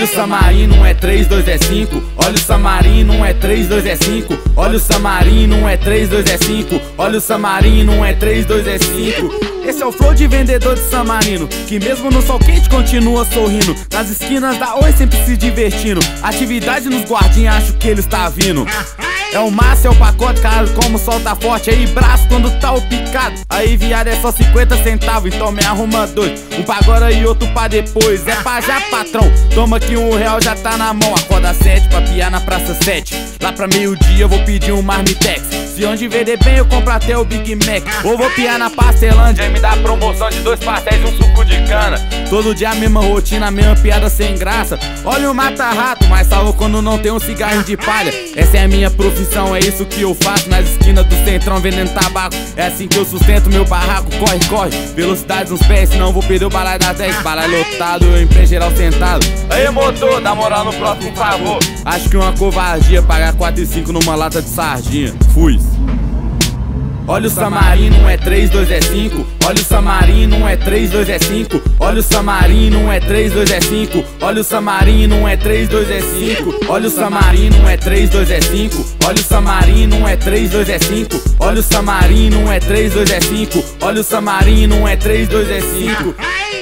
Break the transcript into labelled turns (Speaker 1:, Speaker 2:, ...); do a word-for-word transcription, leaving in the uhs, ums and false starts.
Speaker 1: Olha o Samarino, um é três, dois é cinco. Olha o Samarino, um é três, dois é cinco. Olha o Samarino, um é três, dois é cinco. Olha o Samarino, um é três, dois é cinco. Esse é o flow de vendedor de Samarino, que mesmo no sol quente continua sorrindo. Nas esquinas da Oi sempre se divertindo. Atividade nos guardinhas, acho que ele está vindo. É o massa, é o pacote, cara, como o sol tá forte. Aí braço quando tá o picado. Aí viado é só cinquenta centavos, então me arruma dois. Um pra agora e outro pra depois. É pra já, patrão, toma que um real já tá na mão. Acorda sete pra piar na praça sete. Lá pra meio dia eu vou pedir um marmitex. Se onde vender bem eu compro até o Big Mac. Ou vou piar na Pastelândia e me dá promoção de dois pastéis e um suco de cana. Todo dia a mesma rotina, a mesma piada sem graça. Olha o mata-rato, mas salvo quando não tem um cigarro de palha. Essa é a minha profissão, é isso que eu faço nas esquinas do centrão vendendo tabaco. É assim que eu sustento meu barraco, corre, corre. Velocidade nos pés, senão vou perder o balai das dez. Balai lotado, eu em pé geral sentado. Aí motor, dá moral no próximo, por favor. Acho que uma covardia pagar quatro e cinco numa lata de sardinha. Fui. Olha o Samarino, um é três, dois é cinco. Olha o Samarino, um é três, dois é cinco. Olha o Samarino, um é três, dois é cinco. Olha o Samarino, um é três, dois é cinco. Olha o Samarino, um é três, dois é cinco. Olha o Samarino, um é três, dois é cinco. Olha o Samarino, um é três, dois é cinco. Olha o Samarino, um é três, dois é cinco.